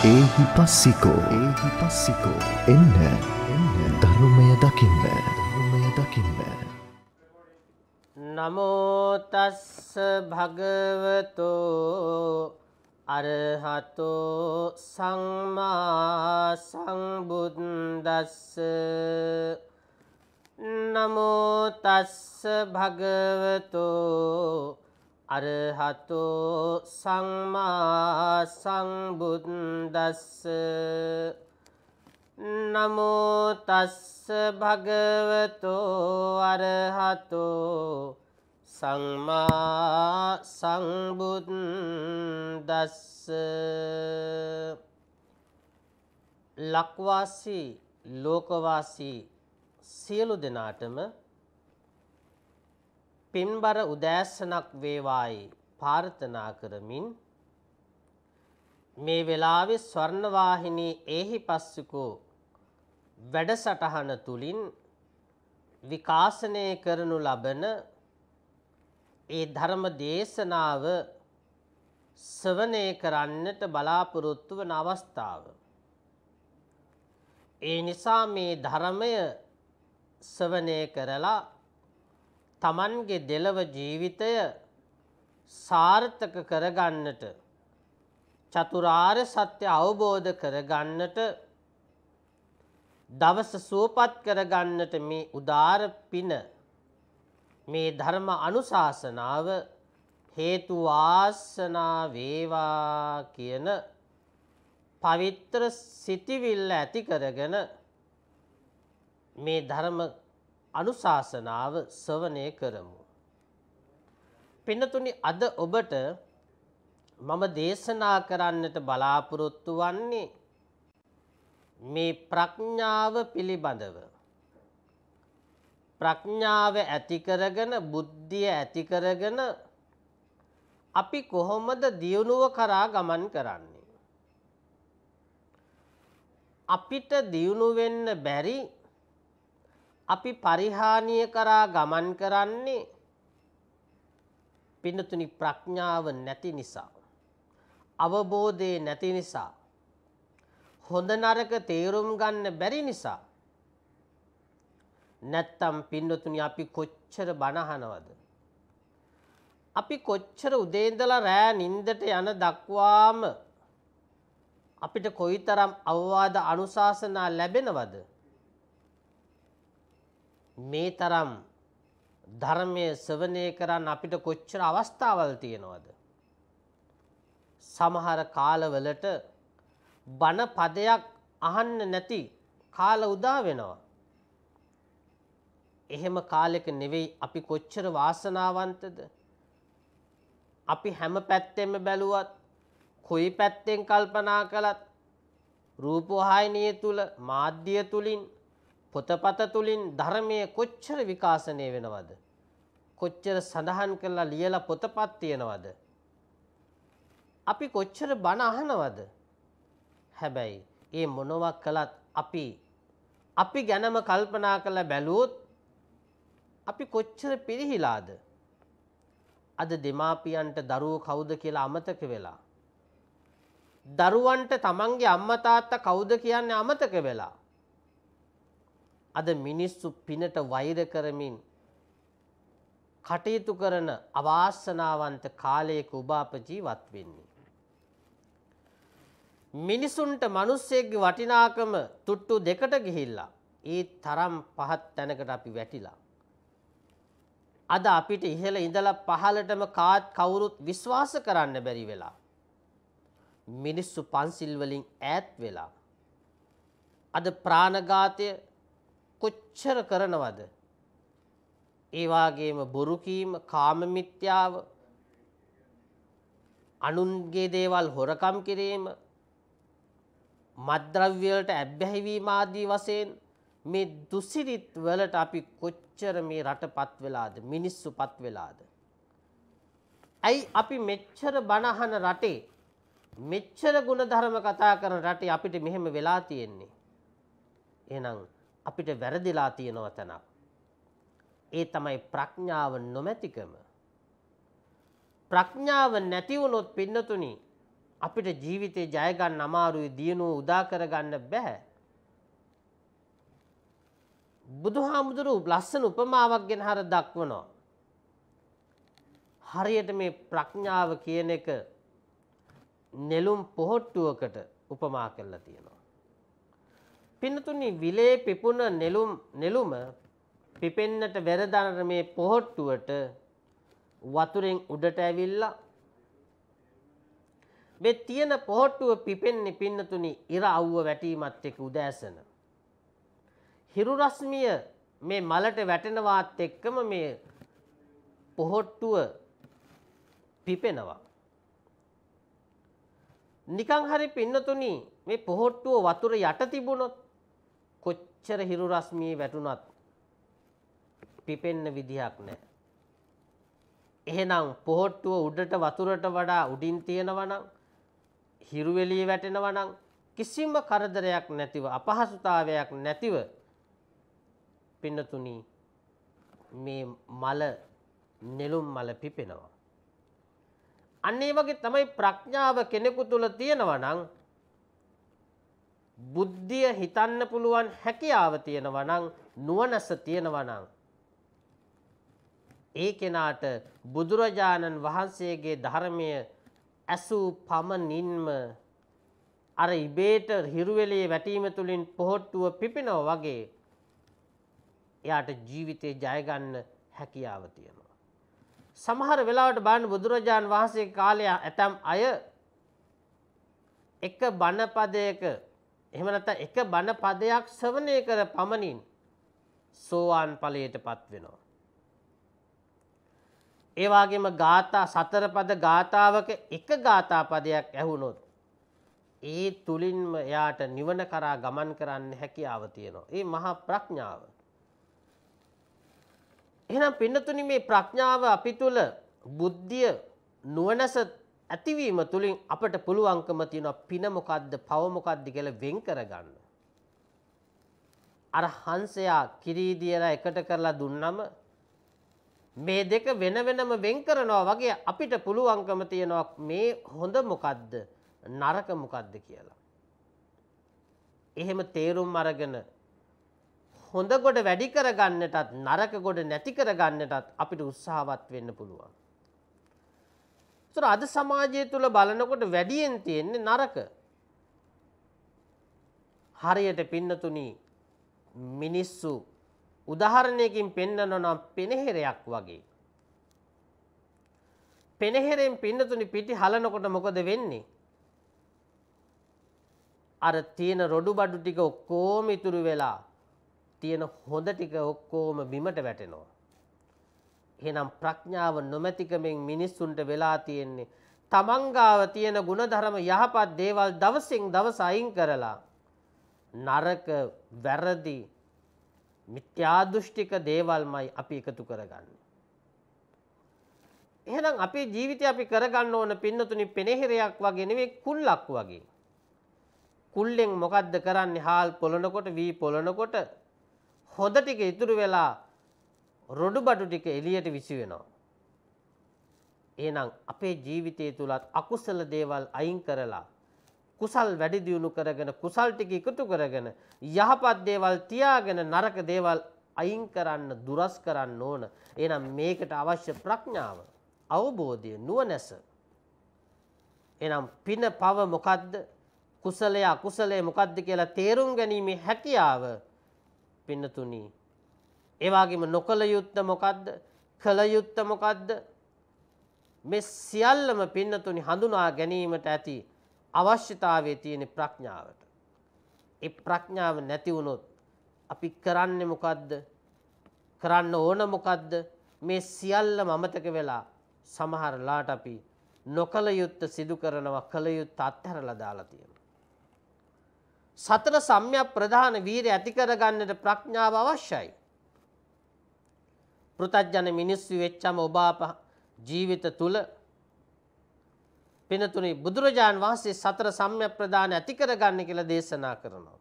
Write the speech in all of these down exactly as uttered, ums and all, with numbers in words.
Ehipassiko. Ehipassiko. එන්න එන්න ධර්මය දකින්න. ධර්මය දකින්න. නමෝ තස්ස භගවතෝ අරහතෝ සම්මා සම්බුද්දස්ස. නමෝ තස්ස භගවතෝ අරහතෝ සම්මා සම්බුද්දස්ස. නමෝ තස්ස භගවතෝ අරහතෝ සම්මා සම්බුද්දස්ස. ලක්වාසී ලෝකවාසී සියලු දෙනාටම පින්බර උදෑසනක් වේවායි ප්‍රාර්ථනා කරමින් මේ වෙලාවේ ස්වර්ණවාහිනී එහිපස්සිකෝ වැඩසටහන තුලින් විකාශනය කරනු ලබන ඒ ධර්ම දේශනාව ශ්‍රවණය කරන්නට බලාපොරොත්තු වන අවස්ථාව. ඒ නිසා මේ ධර්මය ශ්‍රවණය කරලා තමන්ගේ දෙලව ජීවිතය සාර්ථක කරගන්නට, චතුරාර්ය සත්‍ය අවබෝධ කරගන්නට, දවස සුවපත් කරගන්නට මේ උදාර පින, මේ ධර්ම අනුශාසනාව හේතු වාසනා වේවා කියන පවිත්‍ර සිතිවිල්ල ඇති කරගෙන මේ ධර්ම අනුශාසනාව ශ්‍රවණය කරමු. පින්නතුනි, අද ඔබට මම දේශනා කරන්නට බලාපොරොත්තු වන්නේ මේ ප්‍රඥාව පිළිබඳව. ප්‍රඥාව ඇති කරගෙන, බුද්ධිය ඇති කරගෙන අපි කොහොමද දියුණුව කරා ගමන් කරන්නේ? අපිට දියුණු වෙන්න බැරි, අපි පරිහානිය කරා ගමන් කරන්නේ පින්නතුනි ප්‍රඥාව නැති නිසා, අවබෝධය නැති නිසා, හොඳ නරක තේරුම් ගන්න බැරි නිසා. නැත්තම් පින්නතුනි අපි කොච්චර බණ අහනවද? අපි කොච්චර උදේ ඉඳලා රෑ නිින්දට යන දක්වාම අපිට කොයිතරම් අවවාද අනුශාසනා ලැබෙනවද? මේ තරම් ධර්මයේ ශ්‍රවණය කරන්න අපිට කොච්චර අවස්ථාවල් තියෙනවද? සමහර කාලවලට බණ පදයක් අහන්න නැති කාල උදා වෙනවා. එහෙම කාලෙක නෙවෙයි අපි කොච්චර වාසනාවන්තද? අපි හැම පැත්තෙම බැලුවත්, කොයි පැත්තෙන් කල්පනා කළත්, රූපවාහිනිය තුල, මාධ්‍ය තුලින්, පොතපත තුලින් ධර්මයේ කොච්චර විකාශනය වෙනවද? කොච්චර සඳහන් කරලා ලියලා පොතපත් තියෙනවද? අපි කොච්චර බණ අහනවද? හැබැයි ඒ මොනවා කළත් අපි අපි ගැනම කල්පනා කරලා බැලුවොත් අපි කොච්චර පිරිහිලාද? අද දෙමාපියන්ට දරුවෝ කවුද කියලා අමතක වෙලා, දරුවන්ට තමන්ගේ අම්මා තාත්තා කවුද කියන්නේ අමතක වෙලා, අද මිනිස්සු පිනට වෛර කරමින් කටයුතු කරන අවාසනාවන්ත කාලයක ඔබ අප ජීවත් වෙන්නේ. මිනිසුන්ට මිනිස්සෙක්ගේ වටිනාකම තුට්ටු දෙකට ගිහිල්ලා ඒ තරම් පහත් තැනකට අපි වැටිලා. අද අපිට ඉහළ ඉඳලා පහළටම කාත් කවුරුත් විශ්වාස කරන්න බැරි වෙලා, මිනිස්සු පන්සිල් වලින් ඈත් වෙලා, අද ප්‍රාණඝාතය කොච්චර කරනවද? ඒ වාගේම බොරු කීම, කාම මිත්‍යාව, අනුන්ගේ දේවල් හොරකම් කිරීම, මත්ද්‍රව්‍ය වලට ඇබ්බැහි වීම ආදී වශයෙන් මේ දුසිරිත වලට අපි කොච්චර මේ රටපත් වෙලාද, මිනිස්සුපත් වෙලාද? ඇයි අපි මෙච්චර බණ අහන රටේ, මෙච්චර ගුණධර්ම කතා කරන රටේ අපිට මෙහෙම වෙලා තියෙන්නේ? එහෙනම් අපිට වැරදිලා තියෙනව තැනක්. ඒ තමයි ප්‍රඥාව නොමැතිකම. ප්‍රඥාව නැති වුණොත් පින්නතුනි අපිට ජීවිතේ ජය ගන්න අමාරුයි, දියුණුව උදා කර ගන්න බෑ. බුදුහාමුදුරු ලස්සන උපමාවක් ගැන හර දක්වනවා. හරියට මේ ප්‍රඥාව කියන එක නෙළුම් පොහොට්ටුවකට උපමා කරලා තියෙනවා. පින්නතුනි විලේ පිපුණ නෙළුම් නෙළුම පිපෙන්නට වෙරදන මේ පොහොට්ටුවට වතුරෙන් උඩට ඇවිල්ලා මේ තියෙන පොහොට්ටුව පිපෙන්නේ පින්නතුනි ඉර අවුව වැටීමත් එක්ක උදෑසන. හිරු රශ්මිය මේ මලට වැටෙනවාත් එක්කම මේ පොහොට්ටුව පිපෙනවා. නිකන් හරි පින්නතුනි මේ පොහොට්ටුව වතුර යට තිබුණොත් කොච්චර හිරු රශ්මියේ වැටුණත් පිපෙන්න විදිහක් නැහැ. එහෙනම් පොහොට්ටුව උඩට වතුරට වඩා උඩින් තියෙනවා නම් හිරු එළිය වැටෙනවා නම් කිසිම කරදරයක් නැතිව අපහසුතාවයක් නැතිව පින්නතුනි මේ මල නෙළුම් මල පිපෙනවා. අන්න ඒ වගේ තමයි ප්‍රඥාව කෙනෙකු තුල තියෙනවා නම් බුද්ධිය හිතන්න පුළුවන් හැකියාව තියෙනවා නම් නුවණැස තියෙනවා නම් ඒ කෙනාට බුදුරජාණන් වහන්සේගේ ධර්මය ඇසූ පමණින්ම අර ඉබේට හිරුවෙලේ වැටීම තුලින් පොහොට්ටුව පිපෙනවා වගේ එයාට ජීවිතේ ජය ගන්න හැකියාව තියෙනවා. සමහර වෙලාවට බලන්න බුදුරජාණන් වහන්සේ කාලේ ඇතම් අය එක බණ පදයක එහෙම නැත්නම් එක බණ පදයක් ශ්‍රවණය කර පමණින් සෝවාන් ඵලයටපත් වෙනවා. ඒ වගේම ගාථා සතර පද ගාථාවක එක ගාථා පදයක් ඇහුනොත් ඒ තුලින්ම එයාට නිවන කරා ගමන් කරන්න හැකියාව තියෙනවා. ඒ මහා ප්‍රඥාව. එහෙනම් පින්නතුනි මේ ප්‍රඥාව අපි තුල බුද්ධිය නුවණැස ඇතිවීම තුලින් අපට පුළුවන්කම තියෙනවා පින මොකද්ද පව මොකද්ද කියලා වෙන් කරගන්න. අර හංසයා කිරිදියලා එකට කරලා දුන්නම මේ දෙක වෙන වෙනම වෙන් කරනවා වගේ අපිට පුළුවන්කම තියෙනවා මේ හොඳ මොකද්ද නරක මොකද්ද කියලා. එහෙම තේරුම් අරගෙන හොඳ කොට වැඩි කරගන්නටත් නරක කොට නැති කරගන්නටත් අපිට උත්සාහවත් වෙන්න පුළුවන්. ඒතර අද සමාජය තුල බලනකොට වැඩියෙන් තියෙන්නේ නරක. හරියට පින්නතුනි මිනිස්සු උදාහරණයකින් පෙන්නනවා නම් පෙනහෙරයක් වගේ. පෙනහෙරෙන් පින්නතුනි පිටි හලනකොට මොකද වෙන්නේ? අර තියෙන රොඩු බඩු ටික ඔක්කොම ඉතුරු වෙලා තියෙන හොඳ ටික ඔක්කොම බිමට වැටෙනවා. එහෙනම් ප්‍රඥාව නොමැතිකමෙන් මිනිස්සුන්ට වෙලා තියෙන්නේ තමන්ගාව තියෙන ಗುಣධර්ම යහපත් දේවල් දවසින් දවස අයින් කරලා නරක වැරදි මිත්‍යා දෘෂ්ටික දේවල්මයි අපි එකතු කරගන්නේ. එහෙනම් අපේ ජීවිතය අපි කරගන්න ඕන පින්නතුනි පෙනහෙරයක් වගේ නෙවෙයි කුල්ලක් වගේ. කුල්ලෙන් මොකද්ද කරන්නේ? හාල් පොළනකොට වී පොළනකොට හොඳ ටික ඉතුරු වෙලා රොඩු බඩු ටික එළියට විසි වෙනවා. එහෙනම් අපේ ජීවිතය තුලත් අකුසල දේවල් අයින් කරලා කුසල් වැඩි දියුණු කරගෙන කුසල් ටික එකතු කරගෙන යහපත් දේවල් තියාගෙන නරක දේවල් අයින් කරන්න දුරස් කරන්න ඕන. එහෙනම් මේකට අවශ්‍ය ප්‍රඥාව, අවබෝධය, නුවණැස. එහෙනම් පින පව මොකද්ද? කුසලය අකුසලය මොකද්ද කියලා තේරුම් ගැනීමේ හැකියාව පින්නතුනි. ඒ වගේම නොකල යුත්තේ මොකද්ද? කල යුත්තේ මොකද්ද? මේ සියල්ලම පින්නතුනි හඳුනා ගැනීමට ඇති අවශ්‍යතාවයේ තියෙන ප්‍රඥාවට. ඒ ප්‍රඥාව නැති වුණොත් අපි කරන්නේ මොකද්ද? කරන්න ඕන මොකද්ද? මේ සියල්ලම අමතක වෙලා සමහර ලාට අපි නොකල යුත්තේ සිදු කරනවා, කල යුත්තේ අත්හැරලා දාලා තියෙනවා. සතර සම්‍යක් ප්‍රධාන වීර්ය ඇති කරගන්නට ප්‍රඥාව අවශ්‍යයි. පෘථග්ජන මිනිස්සු වෙච්චම ඔබ අප ජීවිත තුල පිනතුනි බුදුරජාන් වහන්සේ සතර සම්‍යක් ප්‍රධාන ඇති කරගන්න කියලා දේශනා කරනවා.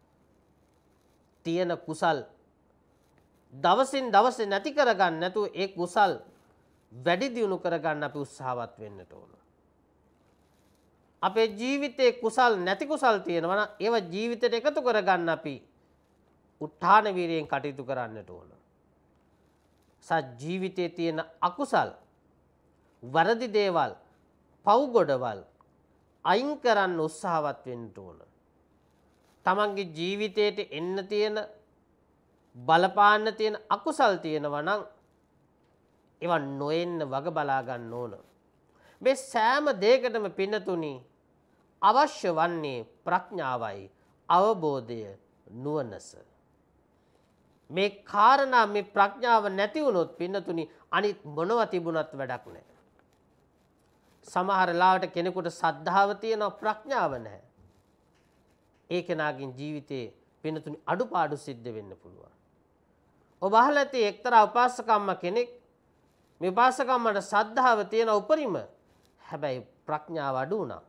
තියෙන කුසල් දවසින් දවස නැති කරගන්න නැතුව ඒ කුසල් වැඩි දියුණු කරගන්න අපි උත්සාහවත් වෙන්නට ඕන. අපේ ජීවිතේ කුසල් නැති කුසල් තියෙනවා නම් ඒව ජීවිතයට එකතු කරගන්න අපි උත්හාන වීරියෙන් කටයුතු කරන්නට ඕන. සත් ජීවිතයේ තියෙන අකුසල් වරදි දේවල් පව් ගොඩවල් අයින් කරන්න උත්සාහවත් වෙන්න ඕන. තමන්ගේ ජීවිතයට එන්න තියෙන බලපාන්න තියෙන අකුසල් තියෙනවා නම් ඒවා නොඑන්න වග බලා ගන්න ඕන. මේ සෑම දෙයකටම පින්නතුනි අවශ්‍ය වන්නේ ප්‍රඥාවයි අවබෝධය නුවණස. මේ කාරණා මේ ප්‍රඥාව නැති වුණොත් පින්නතුනි අනිත් මොනවා තිබුණත් වැඩක් නැහැ. සමහර ලාවට කෙනෙකුට සද්ධාව තියෙනවා ප්‍රඥාව නැහැ. ඒ කෙනාගේ ජීවිතේ පින්නතුනි අඩුපාඩු සිද්ධ වෙන්න පුළුවන්. ඔබ අහලා ඇති එක්තරා උපාසකම්ම කෙනෙක් මේ උපාසකම්මට සද්ධාව තියෙන උපරිම හැබැයි ප්‍රඥාව අඩු වුණා.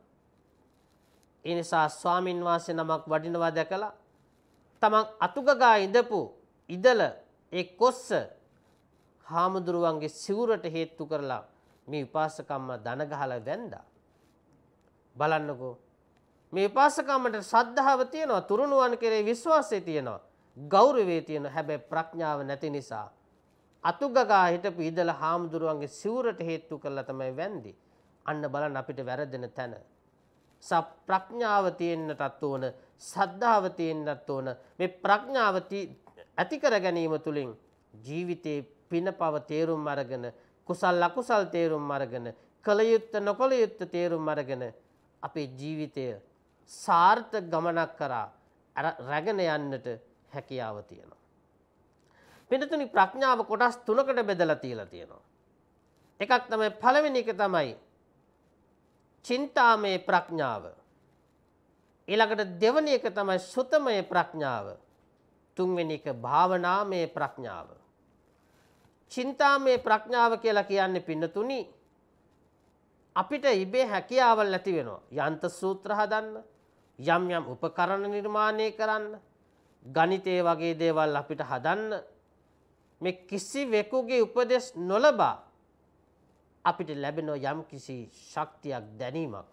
ඒ නිසා ස්වාමින් වහන්සේ නමක් වඩිනවා දැකලා තමන් අතුගගා ඉඳපු ඉදල ඒ කොස්ස හාමුදුරුවන්ගේ සිවුරට හේතු කරලා මේ උපාසකම්ම දන ගහලා වැන්දා. බලන්නකෝ මේ උපාසකම්මට ශ්‍රද්ධාව තියෙනවා, තුරුණුවන් කෙරේ විශ්වාසය තියෙනවා, ගෞරවය තියෙනවා. හැබැයි ප්‍රඥාව නැති නිසා අතුගගා හිටපු ඉදල හාමුදුරුවන්ගේ සිවුරට හේතු කරලා තමයි වැන්දේ. අන්න බලන්න අපිට වැරදෙන තැන. ස ප්‍රඥාව තියෙන්නටත් ඕන, සද්ධාව තියෙන්නටත් ඕන. මේ ප්‍රඥාව ඇති කර ගැනීම තුළින් ජීවිතේ පිනපව තේරුම් අරගෙන, කුසල් අකුසල් තේරුම් අරගෙන, කල යුත්ත නොකල යුත්ත තේරුම් අරගෙන අපේ ජීවිතය සාර්ථක ගමනක් කරා රැගෙන යන්නට හැකියාව තියෙනවා. පින්නතුනි ප්‍රඥාව කොටස් තුනකට බෙදලා තියලා තියෙනවා. එකක් තමයි පළවෙනි එක තමයි චින්තාමය ප්‍රඥාව. ඊළඟට දෙවෙනි එක තමයි සුතමය ප්‍රඥාව. තුන්වෙනි එක භාවනාමය ප්‍රඥාව. චින්තාමය ප්‍රඥාව කියලා කියන්නේ පින්නතුනි අපිට ඉබේ හැකියාවල් ඇති වෙනවා. යන්ත්‍ර සූත්‍ර හදන්න, යම් යම් උපකරණ නිර්මාණය කරන්න, ගණිතය වගේ දේවල් අපිට හදන්න මේ කිසිවෙකුගේ උපදෙස් නොලබා අපිට ලැබෙන යම් කිසි ශක්තියක් දැනීමක්.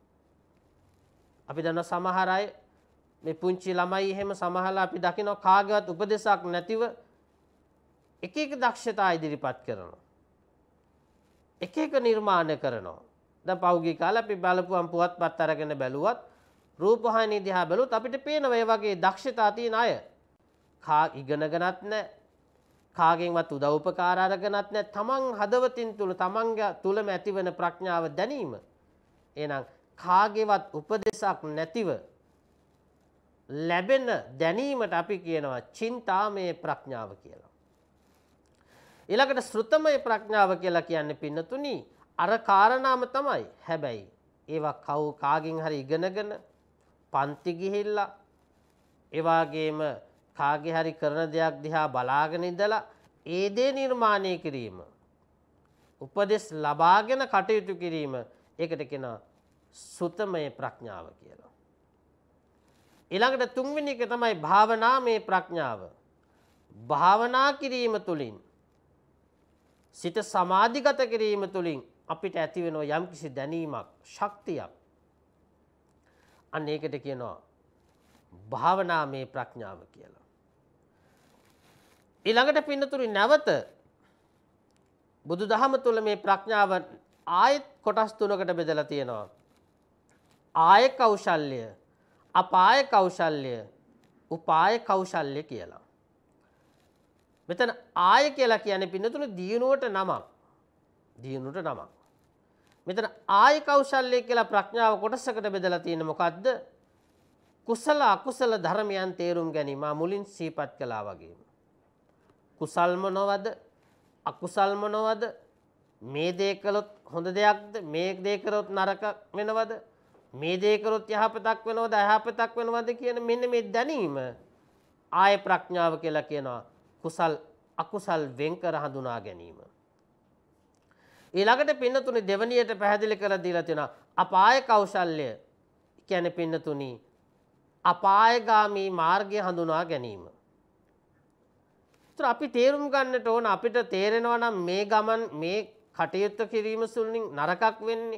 අපි දන්න සමහර අය මේ පුංචි ළමයි එහෙම සමහරලා අපි දකිනවා කාගේවත් උපදෙසක් නැතිව එක එක දක්ෂතා ඉදිරිපත් කරනවා. එක එක නිර්මාණ කරනවා. දැන් පෞගී කාලේ අපි බලපුවම් පුවත්පත් අරගෙන බැලුවත් රූපවාහිනිය දිහා බැලුවොත් අපිට පේනවා මේ වගේ දක්ෂතා තියෙන අය. කා ඉගෙනගෙනත් නැහැ. කාගෙන්වත් උදව් උපකාර අරගෙනත් නැහැ. තමන් හදවතින් තුල තමන්ගේ තුලම ඇතිවන ප්‍රඥාව දැනීම. එහෙනම් කාගේවත් උපදේශක් නැතිව ලැබෙන දැනීමට අපි කියනවා චින්තාමය ප්‍රඥාව කියලා. ඊළඟට ශ්‍රුතමය ප්‍රඥාව කියලා කියන්නේ පින්නතුනි අර කාරණාම තමයි. හැබැයි ඒවා කවු කාගෙන් හරි ඉගෙනගෙන පන්ති ගිහිල්ලා ඒ වගේම කාගේ හරි කරන දෙයක් දිහා බලාගෙන ඉඳලා ඒ දේ නිර්මාණය කිරීම, උපදෙස් ලබාගෙන කටයුතු කිරීම, ඒකට කියනවා සුතමය ප්‍රඥාව කියලා. ඊළඟට තුන්වෙනි එක තමයි භාවනාමය ප්‍රඥාව. භාවනා කිරීම තුළින් සිත සමාධිගත කිරීම තුළින් අපිට ඇති වෙන යම්කිසි දැනීමක්, ශක්තියක්. අන්න ඒකට කියනවා භාවනාමය ප්‍රඥාව කියලා. ඊළඟට පින්නතුනි නැවත බුදුදහම තුළ මේ ප්‍රඥාව ආයත් කොටස් තුනකට බෙදලා තියෙනවා. ආය කෞශල්‍ය, අපාය කෞශල්‍ය, උපාය කෞශල්‍ය කියලා. මෙතන ආය කියලා කියන්නේ පින්නතුනි දියුණුවට නමක්. දියුණුවට නමක්. මෙතන ආය කෞශල්‍ය කියලා ප්‍රඥාව කොටසකට බෙදලා තියෙන්නේ මොකද්ද? කුසල අකුසල ධර්මයන් තේරුම් ගැනීම මුලින් සිහිපත් කළා වගේම. කුසල් මොනවද? අකුසල් මොනවද? මේ දේ කළොත් හොඳ දෙයක්ද? මේ දේ කරොත් නරක වෙනවද? මේ දේ කරොත් යහපතක් වෙනවද? අයහපතක් වෙනවද කියන මෙන්න මේ දැනීම ආය ප්‍රඥාව කියලා කියනවා. කුසල් අකුසල් වෙන්කර හඳුනා ගැනීම. ඊළඟට පින්නතුනි දෙවණියට පැහැදිලි කරලා දීලා තියෙනවා අපාය කෞශල්‍ය කියන්නේ පින්නතුනි අපායගාමී මාර්ගය හඳුනා ගැනීම. ඒතර අපි තේරුම් ගන්නට ඕන අපිට තේරෙනවා නම් මේ ගමන් මේ කටයුත්ත කිරීම සුළුින් නරකක් වෙන්නේ,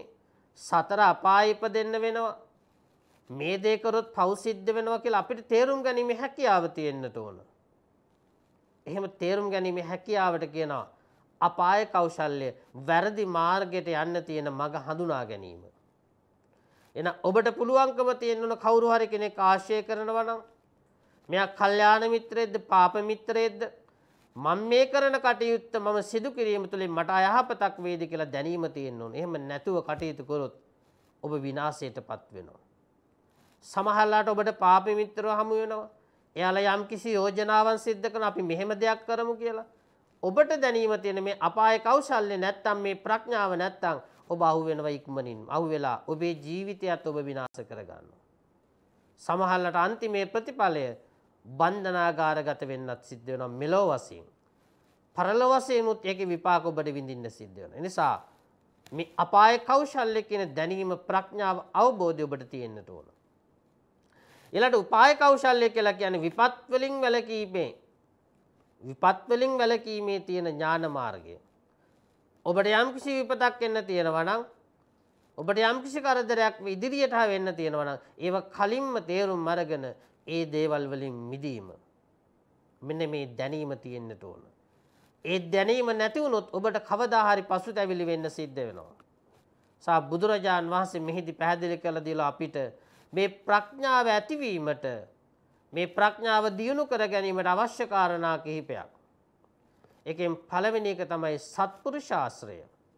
සතර අපාය ඉපදෙන්න වෙනවා. මේ දේ කරොත් පව් සිද්ධ වෙනවා කියලා අපිට තේරුම් ගැනීමේ හැකියාව තියෙන්නට ඕන. එහෙම තේරුම් ගැනීමේ හැකියාවට කියනවා අපාය කෞශල්‍ය, වැරදි මාර්ගයට යන්න තියෙන මඟ හඳුනා ගැනීම. එහෙනම් ඔබට පුළුවන්කම තියෙන්න ඕන කවුරු හරි කෙනෙක් ආශ්‍රය කරනවා නම් මෙයා කල්යාණ මිත්‍රයෙක්ද පාප මිත්‍රයෙක්ද මම මේ කරන කටයුත්ත මම සිදු කිරීම තුළින් මට අයහපතක් වේද කියලා දැනීම තියෙන්න ඕන. එහෙම නැතුව කටයුතු කරොත් ඔබ විනාශයටපත් වෙනවා. සමහරලාට ඔබට පාප මිත්‍රව හමු වෙනවා. එයාලා යම් කිසි යෝජනාවන් සිද්ධ කරන අපි මෙහෙම දෙයක් කරමු කියලා. ඔබට දැනීම තියෙන මේ අපාය කෞශල්‍ය නැත්තම් මේ ප්‍රඥාව නැත්තම් ඔබ අහු වෙනවා ඉක්මනින්. අහු වෙලා ඔබේ ජීවිතයත් ඔබ විනාශ කරගන්නවා. සමහරලාට අන්තිමේ ප්‍රතිඵලය බන්ධනාගාරගත වෙන්නත් සිද්ධ වෙනවා මෙලොව වශයෙන්. පරලොව වශයෙන් උත් ඒකේ විපාක ඔබට විඳින්න සිද්ධ වෙනවා. ඒ නිසා මේ අපාය කෞශල්‍ය කියන දැනීම ප්‍රඥාව අවබෝධය ඔබට තියෙන්න ඕන. ඊළඟට උපාය කෞශල්‍ය කියලා කියන්නේ විපත් වලින් වැළකීමේ විපත් වලින් වැළකීමේ තියෙන ඥාන මාර්ගය. ඔබට යම් කිසි විපතක් එන්න තියෙනවා නම් ඔබට යම් කිසි කරදරයක් ඉදිරියට වෙන්න තියෙනවා නම් ඒව කලින්ම තේරුම් අරගෙන ඒ දේවල් වලින් මිදීම. මෙන්න මේ දැනීම තියෙන්නට ඕන. ඒ දැනීම නැති වුණොත් ඔබට කවදා හරි පසුතැවිලි වෙන්න සිද්ධ වෙනවා. සා බුදුරජාන් වහන්සේ මෙහිදී පැහැදිලි කළ දීලා අපිට මේ ප්‍රඥාව ඇතිවීමට මේ ප්‍රඥාව දියුණු කර ගැනීමට අවශ්‍ය කාරණා කිහිපයක්. එකෙන් පළවෙනි එක තමයි සත්පුරුෂාශ්‍රය.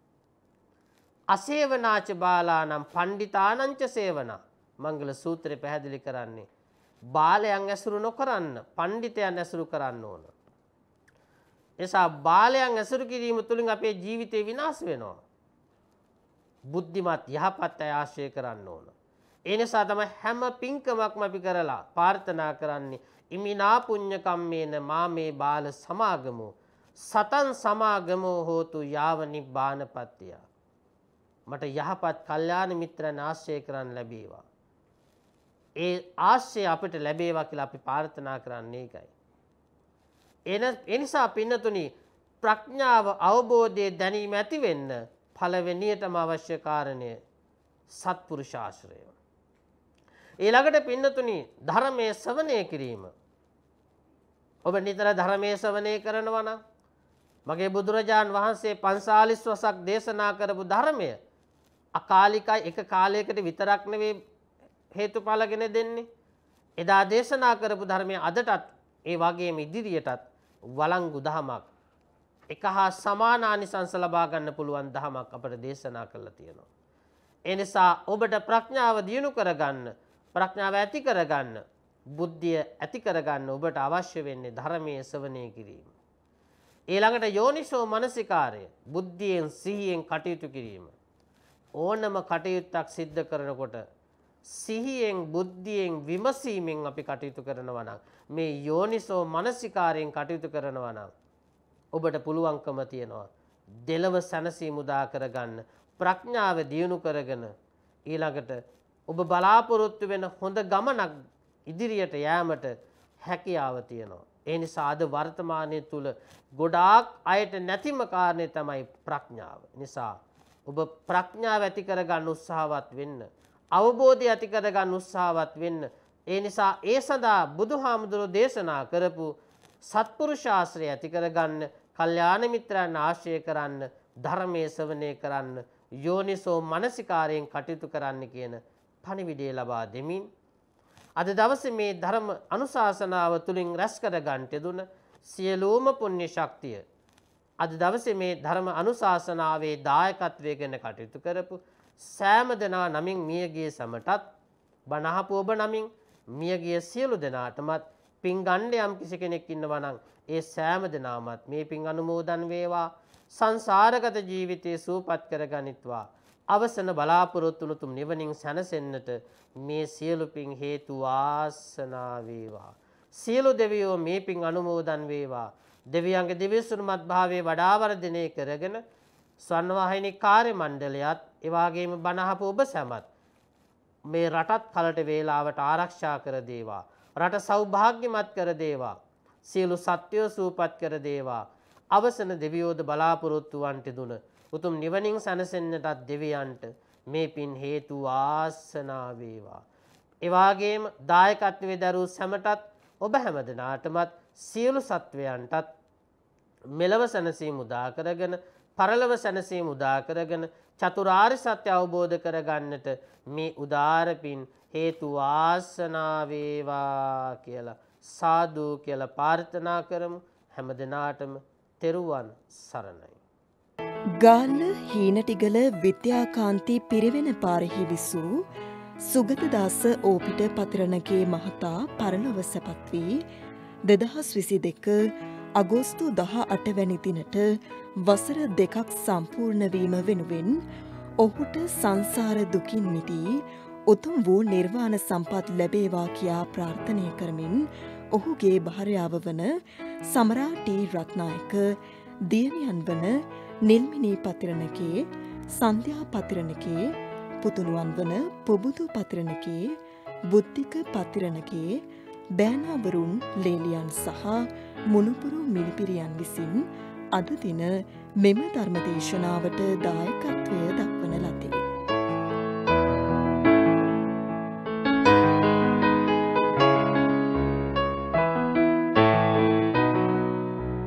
අසේවනාච බාලානම් පණ්ඩිතානංච සේවනා මංගල සූත්‍රය පැහැදිලි කරන්නේ බාලයන් ඇසුරු නොකරන්න පණ්ඩිතයන් ඇසුරු කරන්න ඕන. එසා බාලයන් ඇසුරු කිරීම තුළින් අපේ ජීවිතේ විනාශ වෙනවා. බුද්ධිමත් යහපත් අය ආශ්‍රය කරන්න ඕන. ඒ නිසා තමයි හැම පින්කමක්ම අපි කරලා ප්‍රාර්ථනා කරන්නේ ඉමිනා පුඤ්ඤ කම්මේන මාමේ බාල සමාගමෝ සතන් සමාගමෝ හෝතු යාව නිබ්බානපත්තිය. මට යහපත් කල්යාණ මිත්‍රයන් ආශ්‍රය කරන්න ලැබේවා. ඒ ආශ්‍රය අපිට ලැබේවා කියලා අපි ප්‍රාර්ථනා කරන්නේ ඒකයි. එන ඒ නිසා පින්නතුනි ප්‍රඥාව අවබෝධයේ දැනීම ඇති වෙන්න පළවෙනියටම අවශ්‍ය කාරණය සත්පුරුෂාශ්‍රය. ඊළඟට පින්නතුනි ධර්මයේ ශ්‍රවණය කිරීම. ඔබ නිතර ධර්මයේ ශ්‍රවණය කරනවා නම් මගේ බුදුරජාන් වහන්සේ පන්සාලිස් වසක් දේශනා කරපු ධර්මය අකාලිකයි එක කාලයකට විතරක් නෙවෙයි හේතුඵලගෙන දෙන්නේ. එදා දේශනා කරපු ධර්මය අදටත් ඒ වගේම ඉදිරියටත් වළංගු දහමක් එක හා සමාන ආනිසංස ලබා ගන්න පුළුවන් දහමක් අපට දේශනා කරලා තියෙනවා. ඒ නිසා ඔබට ප්‍රඥාව දියුණු කරගන්න ප්‍රඥාව ඇති කරගන්න බුද්ධිය ඇති කරගන්න ඔබට අවශ්‍ය වෙන්නේ ධර්මයේ ශ්‍රවණය කිරීම. ඊළඟට යෝනිසෝ මනසිකාරය බුද්ධියෙන් සිහියෙන් කටයුතු කිරීම. ඕනම කටයුත්තක් සිද්ධ කරනකොට සිහියෙන් බුද්ධියෙන් විමසීමෙන් අපි කටයුතු කරනවා නම් මේ යෝනිසෝ මනසිකාරයෙන් කටයුතු කරනවා නම් ඔබට පුළුවන්කම තියෙනවා දෙලව සැනසීම උදා කරගන්න ප්‍රඥාව දියුණු කරගෙන ඊළඟට ඔබ බලාපොරොත්තු වෙන හොඳ ගමනක් ඉදිරියට යෑමට හැකියාව තියෙනවා. ඒ නිසා අද වර්තමානයේ තුල ගොඩාක් අයට නැතිම කාරණේ තමයි ප්‍රඥාව. නිසා ඔබ ප්‍රඥාව ඇති කරගන්න උත්සාහවත් වෙන්න, අවබෝධය ඇති කරගන්න උත්සාහවත් වෙන්න. ඒ නිසා ඒ සඳහා බුදුහාමුදුරෝ දේශනා කරපු සත්පුරුෂාශ්‍රය ඇති කරගන්න, කල්යාණ මිත්‍රයන් ආශ්‍රය කරන්න, ධර්මයේ ශ්‍රවණය කරන්න, යෝනිසෝ මනසිකාරයෙන් කටයුතු කරන්න කියන පණිවිඩය ලබා දෙමින් අද දවසේ මේ ධර්ම අනුශාසනාව තුලින් රැස් කර ගන්නට දුන සියලුම පුණ්‍ය ශක්තිය අද දවසේ මේ ධර්ම අනුශාසනාවේ දායකත්වයෙන් කටයුතු කරපු සෑම දෙනා නමින් මියගිය සමටත් බණ අහපු ඔබ නමින් මියගිය සියලු දෙනාටමත් පින් ගන්න යම් කිසි කෙනෙක් ඉන්නවා නම් ඒ සෑම දෙනාමත් මේ පින් අනුමෝදන් වේවා. සංසාරගත ජීවිතයේ සූපත් කරගනිත්වා. අවසන බලාපොරොත්තු උතුම් නිවනින් සැනසෙන්නට මේ සියලු පින් හේතු වාසනා වේවා. සියලු දෙවියෝ මේ පින් අනුමෝදන් වේවා. දෙවියන්ගේ දිව්‍යසුරුමත් භාවයේ වඩා වර්ධනය කරගෙන ස්වර්ණවාහිනී කාර්ය මණ්ඩලයත් ඒ වගේම බණ අහපු ඔබ සැමත් මේ රටත් කලට වේලාවට ආරක්ෂා කර දේවා. රට සෞභාග්‍යමත් කර දේවා. සියලු සත්‍යෝ සූපත් කර දේවා. අවසන දෙවියෝද බලාපොරොත්තු වන්ට දුන උතුම් නිවනින් සැනසෙන්නටත් දෙවියන්ට මේ පින් හේතු වාසනා වේවා. ඒ වගේම දායකත්වයේ දරූ සැමටත් ඔබ හැමදෙනාටමත් සියලු සත්වයන්ටත් මෙලව සැනසීම උදා කරගෙන පරලොව සැනසීම උදා කරගෙන චතුරාර්ය සත්‍ය අවබෝධ කරගන්නට මේ උදාර පින් හේතු වාසනා වේවා කියලා සාදු කියලා ප්‍රාර්ථනා කරමු. හැමදෙනාටම තෙරුවන් සරණයි. ගාල්ල හීනටිගල විද්‍යාකාන්ති පිරිවෙන පාරෙහි විසූ සුගතදාස ඕපිට පතිරණගේ මහතා පරලොව සැපත් වී දෙදහස් විසි දෙක අගෝස්තු දහ අට වැනි දිනට වසර දෙකක් සම්පූර්ණ වීම වෙනුවෙන් ඔහුට සංසාර දුකින් මිදී උතුම් වූ නිර්වාණ සම්පත් ලැබේවා කියා ප්‍රාර්ථනා කරමින් ඔහුගේ භාර්යාව වන සමරා ටී රත්නායක, දියණියන් වන නිල්මිනී පතිරණගේ, සන්ධ්‍යා පතිරණගේ, පුතුණුවන් වන පොබුදු පතිරණගේ, බුද්ධික පතිරණගේ, බෑනාවරුන් ලේලියන් සහ මුණුපුරු මිනිපිරියන් විසින් අද දින මෙම ධර්ම දේශනාවට දායකත්වය දක්වනවා.